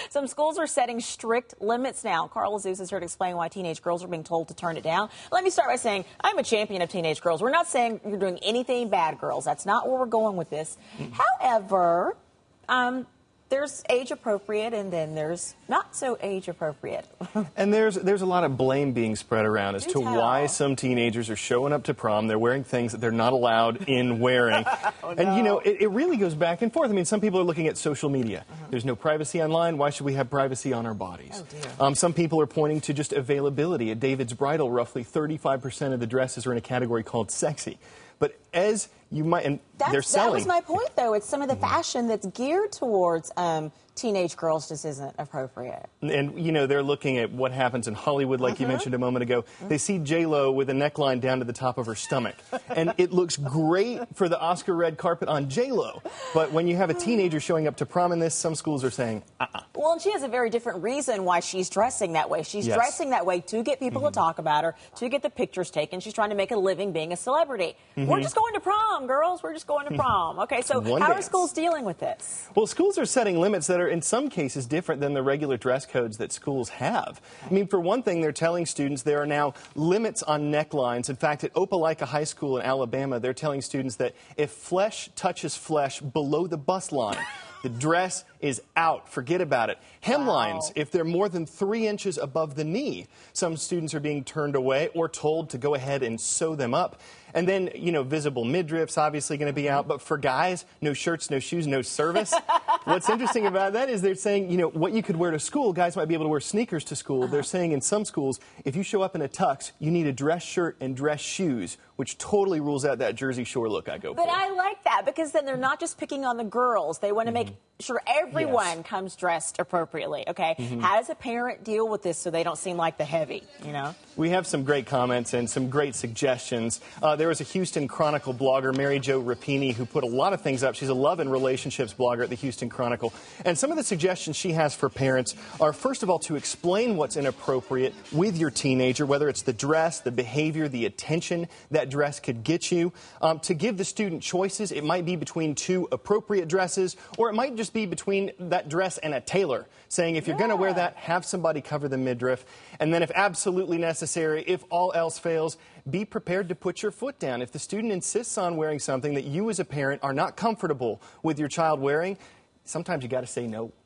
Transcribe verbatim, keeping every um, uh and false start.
Some schools are setting strict limits now. Carl Azuz is here to explain why teenage girls are being told to turn it down. Let me start by saying I'm a champion of teenage girls. We're not saying you're doing anything bad, girls. That's not where we're going with this. Mm. However, um, there's age appropriate and then there's not so age appropriate. And there's there's a lot of blame being spread around as Do to tell. why some teenagers are showing up to prom. They're wearing things that they're not allowed in wearing. Oh, and, no. you know, it, it really goes back and forth. I mean, some people are looking at social media. Uh-huh. There's no privacy online. Why should we have privacy on our bodies? Oh, dear. Um, some people are pointing to just availability. At David's Bridal, roughly thirty-five percent of the dresses are in a category called sexy. But as you might, and that's, they're selling. That was my point, though. It's some of the fashion that's geared towards um, teenage girls just isn't appropriate. And, and, you know, they're looking at what happens in Hollywood, like uh-huh. you mentioned a moment ago. Uh-huh. They see J Lo with a neckline down to the top of her stomach. And it looks great for the Oscar red carpet on J Lo. But when you have a teenager showing up to prom in this, some schools are saying, uh-uh. Well, and she has a very different reason why she's dressing that way. She's yes. dressing that way to get people mm-hmm. to talk about her, to get the pictures taken. She's trying to make a living being a celebrity. Mm-hmm. We're just going to prom, girls. We're just going to prom. Okay, so One how dance. are schools dealing with this? Well, schools are setting limits that are, in some cases, different than the regular dress codes that schools have. I mean, for one thing, they're telling students there are now limits on necklines. In fact, at Opelika High School in Alabama, they're telling students that if flesh touches flesh below the bust line, the dress is out. Forget about it. Hemlines, wow. if they're more than three inches above the knee, some students are being turned away or told to go ahead and sew them up. And then, you know, visible midriffs obviously going to be out. But for guys, no shirts, no shoes, no service. What's interesting about that is they're saying, you know, what you could wear to school, guys might be able to wear sneakers to school. Uh-huh. They're saying in some schools, if you show up in a tux, you need a dress shirt and dress shoes, which totally rules out that Jersey Shore look I go but for. But I like that because then they're not just picking on the girls. They want to mm-hmm. make sure everyone yes. comes dressed appropriately, okay? Mm-hmm. How does a parent deal with this so they don't seem like the heavy, you know? We have some great comments and some great suggestions. Uh, there was a Houston Chronicle blogger, Mary Jo Rapini, who put a lot of things up. She's a love and relationships blogger at the Houston Chronicle. And some of the suggestions she has for parents are, first of all, to explain what's inappropriate with your teenager, whether it's the dress, the behavior, the attention that dress could get you. Um, to give the student choices, it might be between two appropriate dresses, or it might just be between that dress and a tailor, saying if you're yeah. going to wear that, have somebody cover the midriff. And then if absolutely necessary, if all else fails, be prepared to put your foot down. If the student insists on wearing something that you as a parent are not comfortable with your child wearing, sometimes you got to say no.